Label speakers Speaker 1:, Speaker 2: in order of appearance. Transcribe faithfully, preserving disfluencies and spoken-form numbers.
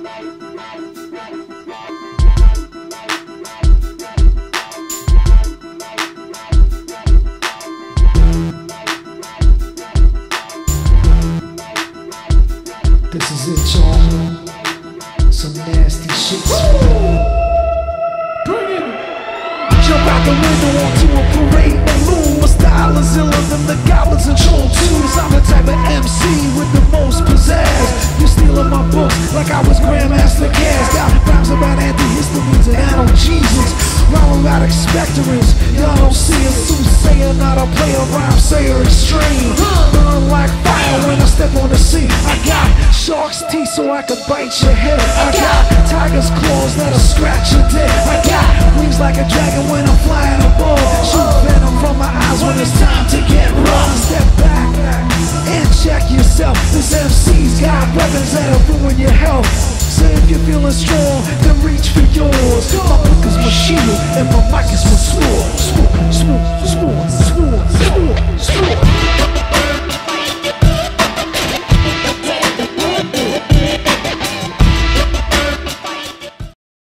Speaker 1: This is it, y'all. Some nasty shit. Bring it! Jump out the window onto a parade balloon. My style is iller than the goblins in Troll twos. I'm the type of M C with the most pizzazz. You stealing my books like I was Grandmaster Caz. Got rhymes about antihistamines and analgesics. Rhyme about expectorants. Y'all don't see a soothsayer, not a player, rhyme sayer extreme. Burn like fire when I step on the scene. I got shark's teeth so I can bite your head. I got tiger's claws that'll scratch your dead. I got wings like a dragon when I'm flying above. Shoot venom from my eyes when it's time to get rough. Step back and check yourself. This M C's got weapons that'll ruin your health. So if you're feeling strong, then reach for yours. My book is my shield and my mic is my sword.